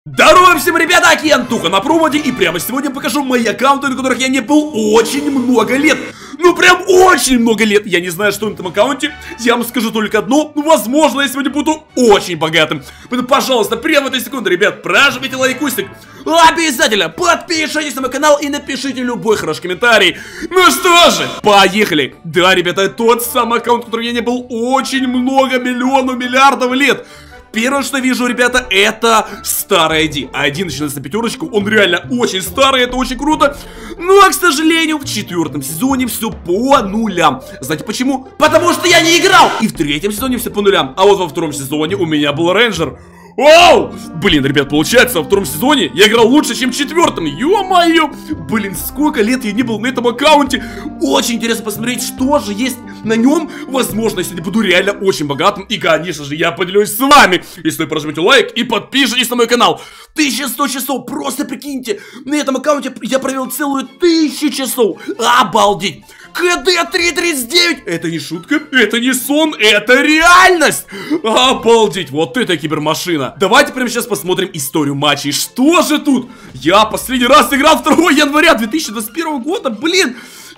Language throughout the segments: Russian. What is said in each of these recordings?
Здорово всем, ребята, Аки Антуха на проводе, и прямо сегодня покажу мои аккаунты, на которых я не был очень много лет. Ну прям очень много лет. Я не знаю, что на этом аккаунте. Я вам скажу только одно. Ну, возможно, я сегодня буду очень богатым. Поэтому, пожалуйста, прямо в этой секунде, ребят, прожмите лайкусик. Обязательно подпишитесь на мой канал и напишите любой хороший комментарий. Ну что же, поехали. Да, ребята, это тот самый аккаунт, в котором я не был очень много миллиардов лет. Первое, что вижу, ребята, это старый ID. ID начинается на пятерочку, он реально очень старый, это очень круто. Но, к сожалению, в 4-м сезоне все по нулям. Знаете почему? Потому что я не играл. И в 3-м сезоне все по нулям. А вот во 2-м сезоне у меня был рейнджер. Оу! Блин, ребят, получается, во 2-м сезоне я играл лучше, чем в 4-м. Ё-моё! Блин, сколько лет я не был на этом аккаунте. Очень интересно посмотреть, что же есть на нем. Возможно, если буду реально очень богатым. И, конечно же, я поделюсь с вами. Если вы прожмете лайк и подпишитесь на мой канал. 1100 часов, просто прикиньте. На этом аккаунте я провел целую 1000 часов. Обалдеть! КД 339! Это не шутка, это не сон, это реальность! Обалдеть, вот это кибермашина! Давайте прямо сейчас посмотрим историю матчей. Что же тут? Я последний раз играл 2 января 2021 года, блин!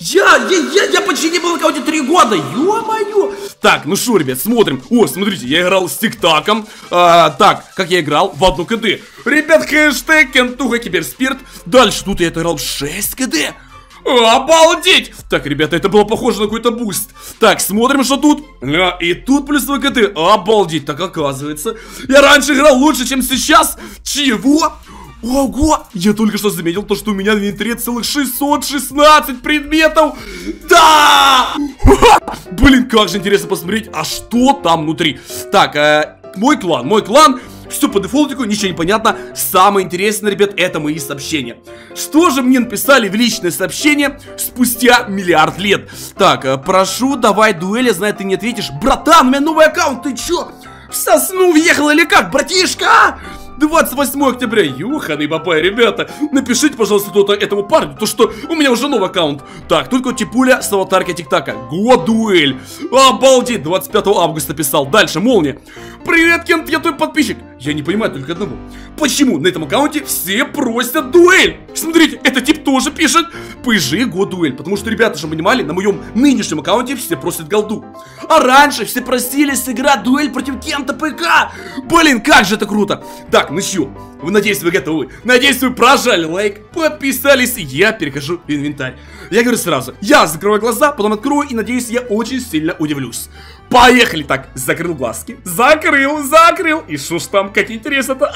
Я почти не был в аккаунте 3 года, ё-моё! Так, ну что, ребят, смотрим. О, смотрите, я играл с ТикТаком. Так, как я играл? В 1 КД. Ребят, хэштег Антуха Киберспирт. Дальше тут я играл 6 КД. Обалдеть! Так, ребята, это было похоже на какой-то буст. Так, смотрим, что тут. И тут плюс ВКТ. Обалдеть, так оказывается. Я раньше играл лучше, чем сейчас. Чего? Ого! Я только что заметил то, что у меня в инвентаре целых 616 предметов. Да! Блин, как же интересно посмотреть, а что там внутри. Так, мой клан. Все по дефолтику, ничего не понятно. Самое интересное, ребят, это мои сообщения. Что же мне написали в личное сообщение спустя миллиард лет? Так, прошу, давай дуэль, я знаю, ты не ответишь. Братан, у меня новый аккаунт, ты чё? В сосну въехал или как, братишка? 28 октября, юханы бабай, ребята. Напишите, пожалуйста, кто-то этому парню, то что у меня уже новый аккаунт. Так, только Типуля с аватаркой ТикТака. Дуэль. Обалдеть, 25 августа писал. Дальше, Молния. Привет, Кент, я твой подписчик. Я не понимаю только одного. Почему на этом аккаунте все просят дуэль? Смотрите, этот тип тоже пишет. PG дуэль. Потому что, ребята, чтобы вы понимали, на моем нынешнем аккаунте все просят голду. А раньше все просили сыграть дуэль против Кента ПК. Блин, как же это круто. Так, ну чё, надеюсь, вы готовы. Надеюсь, вы прожали лайк, подписались, и я перехожу в инвентарь. Я говорю сразу, я закрою глаза, потом открою, и надеюсь, я очень сильно удивлюсь. Поехали. Так, закрыл глазки. Закрыл. И что ж там, как интересно-то.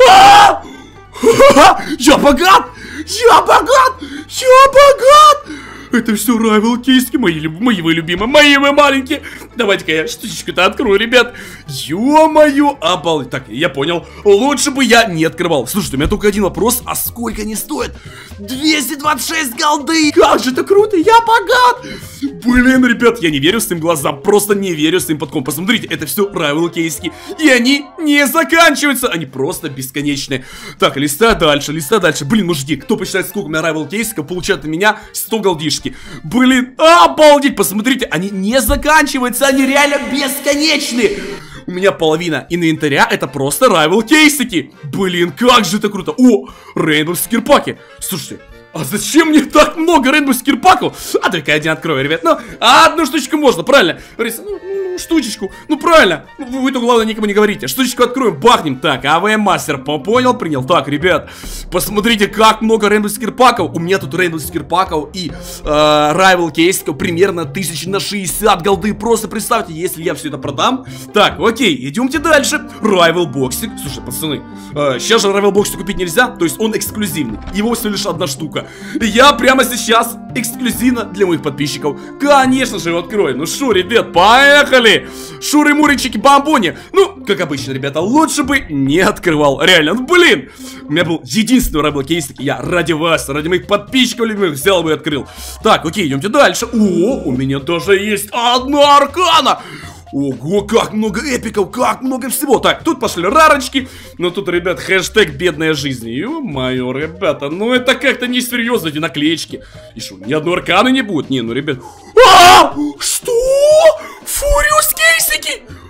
Я богат! Это все райвел кейски, мои вы любимые, мои вы маленькие. Давайте-ка я штучечку-то открою, ребят. Ё-моё, обалдеть. Так, я понял, лучше бы я не открывал. Слушайте, у меня только один вопрос, а сколько они стоят? 226 голды. Как же это круто, я богат. Блин, ребят, я не верю своим глазам, просто не верю своим подком. Посмотрите, это все райвел кейски, и они не заканчиваются, они просто бесконечные. Так, листай дальше. Блин, мужики, кто посчитает, сколько у меня райвел кейсиков, получает от меня 100 голдишки. Блин, обалдеть, посмотрите, они не заканчиваются, они реально бесконечные. У меня половина инвентаря это просто райвел кейсики. Блин, как же это круто. О, Рейнбоу Скирпаки. Слушайте, а зачем мне так много Рейнбоу Скирпаков? А только один открою, ребят. Ну, одну штучку можно, правильно? Штучечку, ну правильно. Вы-то главное никому не говорите. Штучечку откроем, бахнем. Так, АВМ мастер, понял, принял. Так, ребят, посмотрите, как много Рейнбоу Скирпаков. У меня тут Рейнбоу Скирпаков и райвел кейсиков примерно 1060 голды. Просто представьте, если я все это продам. Так, окей, идемте дальше. Райвел боксик. Слушай, пацаны, сейчас же райвел боксик купить нельзя. То есть он эксклюзивный. Его всего лишь одна штука. Я прямо сейчас эксклюзивно для моих подписчиков, конечно же, его открою. Ну что, ребят, поехали. Шуры-муры-чики-бамбони. Ну, как обычно, ребята, лучше бы не открывал. Реально, ну блин. У меня был единственный райвел кейсик. Я ради вас, ради моих подписчиков любимых взял бы и открыл. Так, окей, идемте дальше. О, у меня даже есть одна аркана. Ого, как много эпиков, как много всего. Так, тут пошли рарочки. Но тут, ребят, хэштег бедная жизнь. Ё-моё, ребята, ну это как-то несерьезно, эти наклеечки. И что, ни одной арканы не будет? Не, ну, ребят. Что? Фуриус кейсики?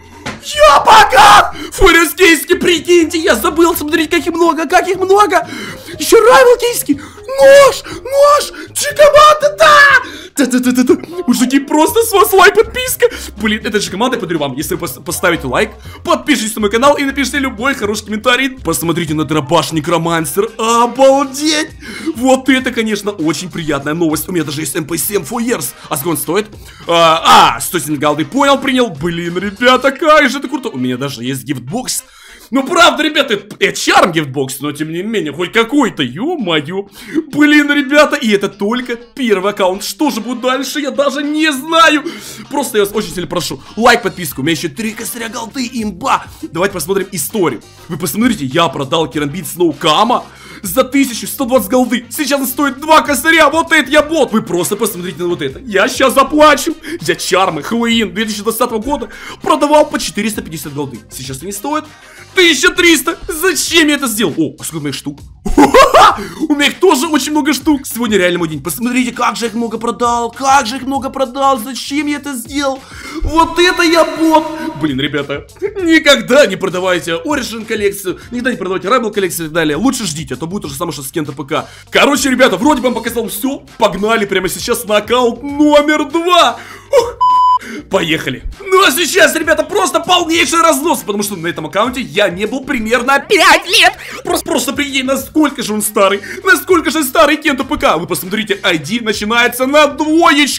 Я богат! Фурис кейски, прикиньте, я забыл, смотрите, как их много, как их много! Еще райвел кейски! Нож! Чикоманда, да! Да-да-да-да-да! Мужики, просто с вас лайк, подписка! Блин, этой же командой подарю вам, если вы поставите лайк, подпишитесь на мой канал и напишите любой хороший комментарий. Посмотрите на дробаш Некромансер, обалдеть! Вот это, конечно, очень приятная новость. У меня даже есть MP7 4 Years. А сколько он стоит? 107 голды, понял, принял. Блин, ребята, как же это круто! У меня даже есть гифтбокс. Ну, правда, ребята, это чарм гифтбокс, но тем не менее, хоть какой-то, ё-моё. Блин, ребята, и это только первый аккаунт. Что же будет дальше, я даже не знаю. Просто я вас очень сильно прошу, лайк, подписку. У меня еще 3 косаря голды, имба. Давайте посмотрим историю. Вы посмотрите, я продал керамбит Сноукама за 1120 голды. Сейчас он стоит 2 косаря, вот это я бот. Вы просто посмотрите на вот это. Я сейчас заплачу. Я чармы Хэллоуин 2020 года продавал по 450 голды. Сейчас они стоят 1300. Зачем я это сделал? О, а сколько моих штук? У меня их тоже очень много штук. Сегодня реально мой день. Посмотрите, как же их много продал. Зачем я это сделал? Вот это я бот. Блин, ребята, никогда не продавайте Origin коллекцию, никогда не продавайте Rebel коллекцию и так далее. Лучше ждите, а то будет то же самое, что с Кента ПК. Короче, ребята, вроде бы вам показал все. Погнали прямо сейчас на аккаунт номер 2. Поехали. Ну а сейчас, ребята, просто полнейший разнос, потому что на этом аккаунте я не был примерно 5 лет. Просто прикинь, насколько же он старый. Насколько же старый Кента ПК. Вы посмотрите, ID начинается на 2.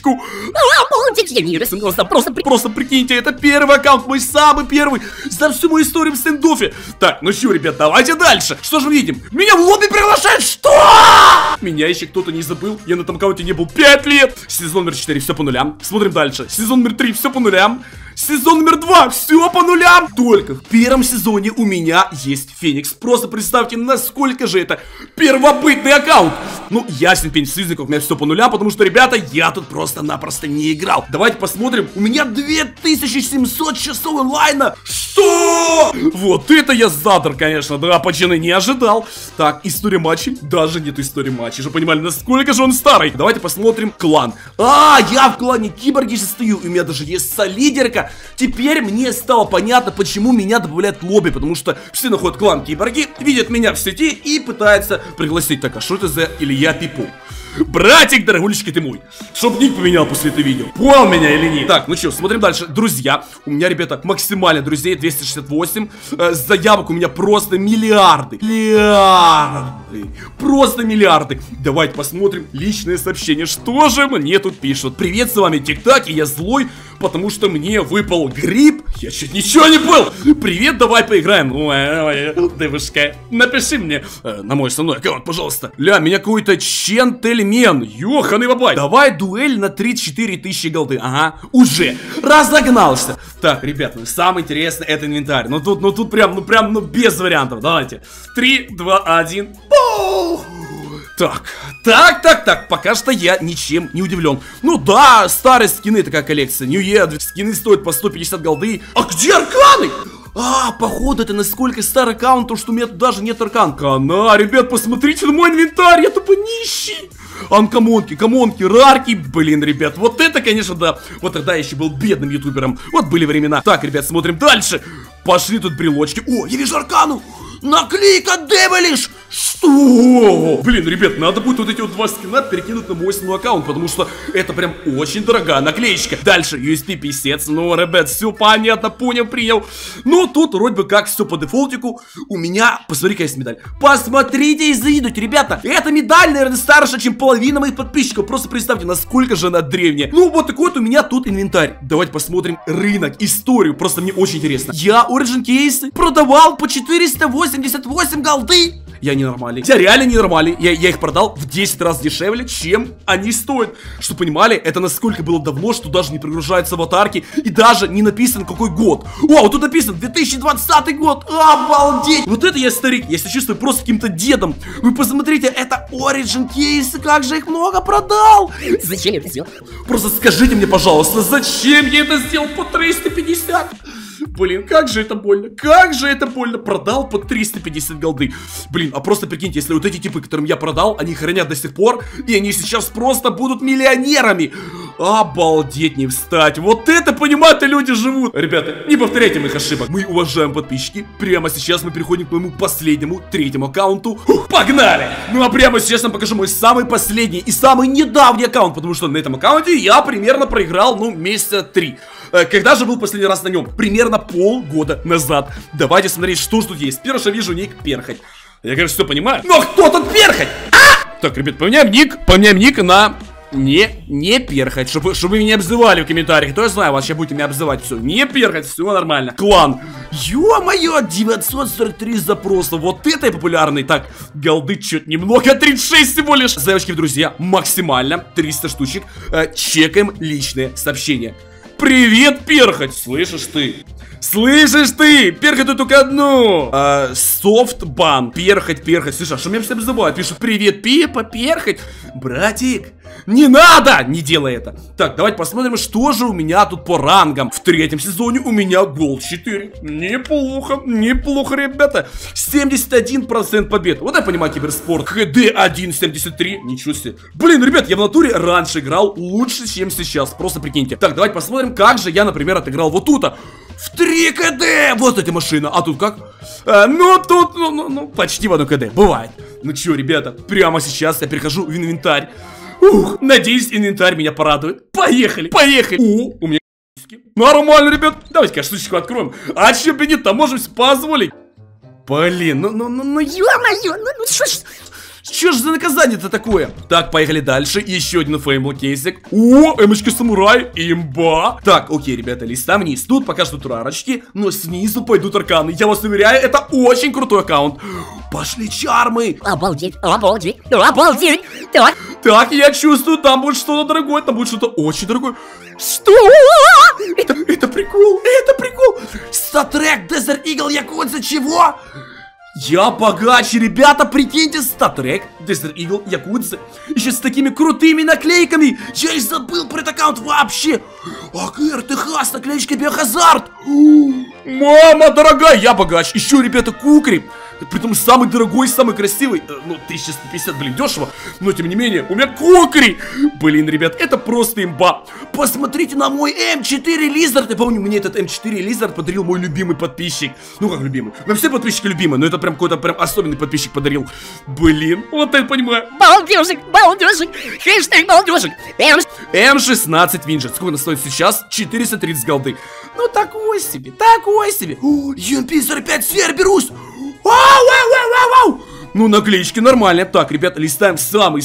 Просто прикиньте, это первый аккаунт, мой самый первый за всю мою историю в стендофе. Так, ну что, ребят, давайте дальше. Что же мы видим? Меня в лобби приглашают, что? Меня еще кто-то не забыл. Я на этом аккаунте не был 5 лет. Сезон номер 4, все по нулям. Смотрим дальше. Сезон номер 3, все по нулям. Сезон номер 2, все по нулям. Только в первом сезоне у меня есть Феникс. Просто представьте, насколько же это первобытный аккаунт. Ну, ясен пень союзников, у меня все по нулям, потому что, ребята, я тут просто-напросто не играл. Давайте посмотрим. У меня 2700 часов онлайна. Что? Вот это я задр, конечно. Да, почти не ожидал. Так, история матчей. Даже нет истории матчей. Чтобы понимали, насколько же он старый. Давайте посмотрим клан. Я в клане Киборги состою. У меня даже есть солидерка. Теперь мне стало понятно, почему меня добавляют в лобби. Потому что все находят клан Киборги, видят меня в сети и пытаются пригласить. Так, а что это за Илья Пипу? Братик, дорогулечки ты мой. Чтоб ник поменял после этого видео. Понял меня или нет? Так, ну что, смотрим дальше. Друзья, у меня, ребята, максимально друзей 268. Заявок у меня просто миллиарды. Просто миллиарды. Давайте посмотрим личное сообщение. Что же мне тут пишут? Привет, с вами ТикТак, и я злой, потому что мне выпал гриб. Я чуть ничего не понял. Привет, давай поиграем. Ой, девушка, напиши мне на мой основной аккаунт, пожалуйста. Ля, меня какой-то Чентельмен. Ёханый бабай. Давай дуэль на 34 тысячи голды. Ага, уже разогнался. Так, ребят, ну самое интересное это инвентарь. Ну тут прям без вариантов. Давайте. 3, 2, 1. Так, пока что я ничем не удивлен. Ну да, старые скины, такая коллекция. New Year, скины стоят по 150 голды. А где арканы? Походу это насколько старый аккаунт, что у меня тут даже нет аркан. Ребят, посмотрите на мой инвентарь, я тупо нищий. Камонки, рарки. Блин, ребят, вот это, конечно, да. Вот тогда я еще был бедным ютубером. Вот были времена. Так, ребят, смотрим дальше. Пошли тут брелочки. О, я вижу аркану. Наклейка Девилиш! Что? Блин, ребят, надо будет вот эти вот 2 скина перекинуть на мой основной аккаунт, потому что это прям очень дорогая наклеечка. Дальше USP 50. Ну, ребят, все понятно, понял, принял. Ну, тут вроде бы как все по дефолтику. У меня, посмотри-ка, есть медаль. Посмотрите и завидуйте, ребята. Эта медаль, наверное, старше, чем половина моих подписчиков. Просто представьте, насколько же она древняя. Ну, вот такой вот у меня тут инвентарь. Давайте посмотрим рынок, историю. Просто мне очень интересно. Я Origin кейсы продавал по 488 голды. Я ненормальный. Я реально ненормальный. Я их продал в 10 раз дешевле, чем они стоят. Чтобы понимали, это насколько было давно, что даже не прогружаются аватарки. И даже не написан какой год. О, вот тут написан 2020 год. Обалдеть. Вот это я старик. Я себя чувствую просто каким-то дедом. Вы посмотрите, это Origin кейсы. Как же их много продал. Зачем я это сделал? Просто скажите мне, пожалуйста, зачем я это сделал по 350? Блин, как же это больно. Как же это больно. Продал по 350 голды. Блин, а просто прикиньте, если вот эти типы, которым я продал, они хранят до сих пор, и они сейчас просто будут миллионерами. Обалдеть, не встать. Вот это, понимают, люди живут. Ребята, не повторяйте моих ошибок. Мы уважаем подписчики. Прямо сейчас мы переходим к моему последнему, третьему аккаунту. Погнали! Ну а прямо сейчас я вам покажу мой самый последний и самый недавний аккаунт, потому что на этом аккаунте я примерно проиграл, ну, месяца 3. Когда же был последний раз на нем? Примерно полгода назад. Давайте смотреть, что же тут есть. Первый же вижу ник Перхоть. Я, конечно, все понимаю. Но кто тут Перхоть? Так, ребят, поменяем ник на... Не Перхоть, чтобы вы меня обзывали в комментариях. То я знаю, вас сейчас будете меня обзывать. Все, не Перхоть, все нормально. Клан. Ё-моё, 943 запроса. Вот это и популярный. Так, голды чуть немного, 36 всего лишь. Заявочки в друзья, максимально 300 штучек. Чекаем личные сообщения. Привет, Перхоть. Слышишь ты? Слышишь ты? Перхоть только одну. Софтбан. Перхоть. Слушай, а что меня все обзывают? Пишут, привет, Пепа, Перхоть. Братик, не надо! Не делай это. Так, давайте посмотрим, что же у меня тут по рангам. В третьем сезоне у меня гол 4. Неплохо, неплохо, ребята. 71% побед. Вот я понимаю киберспорт. ХД 1.73. Ничего себе. Блин, ребят, я в натуре раньше играл лучше, чем сейчас. Просто прикиньте. Так, давайте посмотрим, как же я, например, отыграл вот тут. В 3 КД! Вот эта машина. А тут как? Ну, тут, ну, почти в 1 КД. Бывает. Ну чё, ребята, прямо сейчас я перехожу в инвентарь. Ух, надеюсь, инвентарь меня порадует. Поехали, поехали. О, у меня нормально, ребят. Давайте-ка штучку откроем. А чё бы нет-то, можем себе позволить. Блин, ну, ё-моё, ну, что ж за наказание-то такое? Так, поехали дальше. Еще один феймбл кейсик. О, эмочка самурай, имба. Так, окей, ребята, листаем вниз. Тут пока что турарочки, но снизу пойдут арканы. Я вас уверяю, это очень крутой аккаунт. Пошли чармы. Обалдеть, обалдеть, обалдеть. Так, я чувствую, там будет что-то дорогое, там будет что-то очень дорогое. Что? Это прикол, это прикол. Статрек, Desert Eagle, Якудза, чего? Я богаче, ребята, прикиньте, Статрек, Desert Eagle, Якудза. Еще с такими крутыми наклейками. Я и забыл про этот аккаунт вообще. АКР, ТХ с наклеечкой Биохазард. Мама дорогая, я богач. Еще, ребята, Кукри. Притом самый дорогой, самый красивый. Ну, 1150, блин, дешево. Но, тем не менее, у меня Кукри. Блин, ребят, это просто имба. Посмотрите на мой М4 Лизард. Я помню, мне этот М4 Лизард подарил мой любимый подписчик. Ну, как любимый? Ну, все подписчики любимые, но это прям какой-то прям особенный подписчик подарил. Блин, вот это понимаю. Балдежик, балдежик. Хэштег балдежик. М16 Винджет. Сколько она стоит сейчас? 430 голды. Ну, такой себе, такой себе. О, UMP-45 сфер берусь. Вау! Ну, наклеечки нормальные. Так, ребята, листаем самый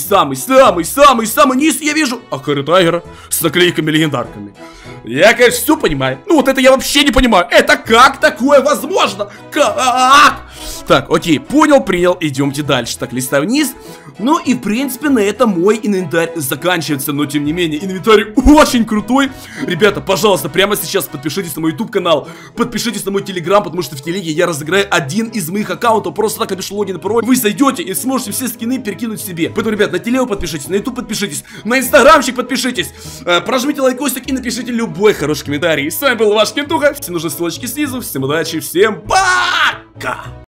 низ. Я вижу АКР Тайгера с наклейками легендарками. Я, конечно, все понимаю. Ну, вот это я вообще не понимаю. Это как такое возможно? Как? Так, окей, понял, принял. Идемте дальше. Так, листаю вниз. Ну и, в принципе, на этом мой инвентарь заканчивается. Но, тем не менее, инвентарь очень крутой. Ребята, пожалуйста, прямо сейчас подпишитесь на мой YouTube канал. Подпишитесь на мой Telegram, потому что в телеге я разыграю один из моих аккаунтов. Просто так напишу логин и пароль. Вы зайдете и сможете все скины перекинуть себе. Поэтому, ребят, на телегу подпишитесь, на YouTube подпишитесь, на инстаграмчик подпишитесь. Прожмите лайкосик и напишите любой хороший комментарий. С вами был ваш Кентуха. Все нужны ссылочки снизу. Всем удачи, всем пока!